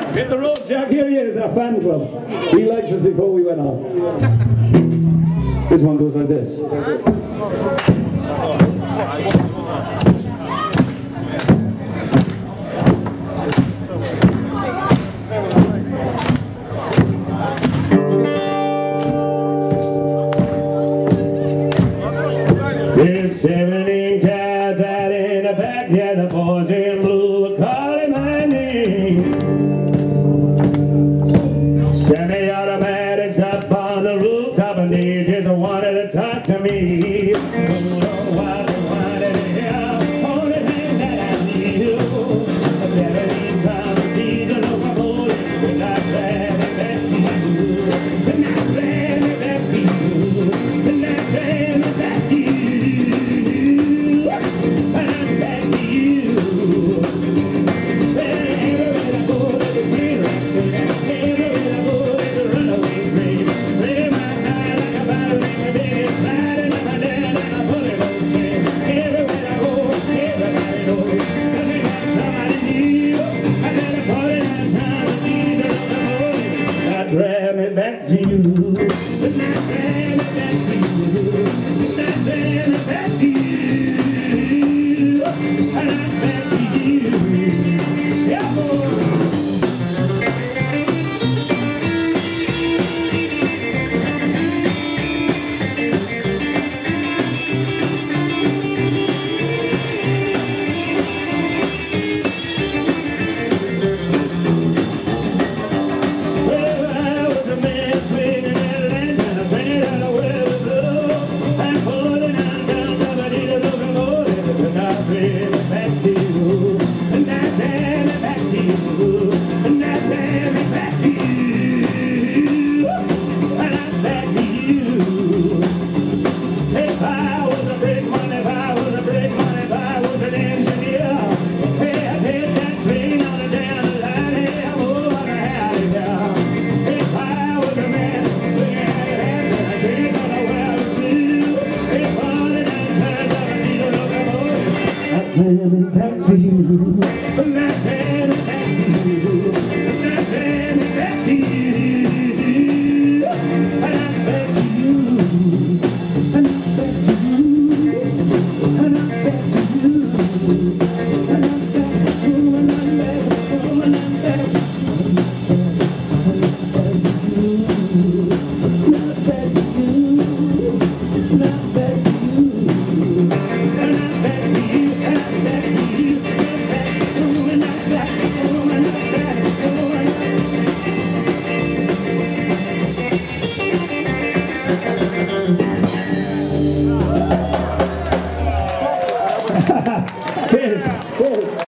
Hit the road, Jack. Here he is, our fan club. He liked us before we went on. This one goes like this. There's 17 cats out in the back, yeah, the boys in blue are calling my name. Semi-automatics up on the rooftop, and they just wanted to talk to me. Oh, why they wanted to hear only thing that I knew. 17 pounds diesel locomotive, and I ran it back to you. And I ran it back to you. And I ran it back to you. Drive me back to you. And I drive me back to you. And I drive me back to you. And I'm back to you. Yeah, boy. Coming back to you. I'm not coming back to you. I'm not coming back to you. I'm not back to you. I'm not back to you. I'm not back to you. I'm not back to you. I'm not back to you. I'm not back to you. Not back to you. Cheers. Cheers.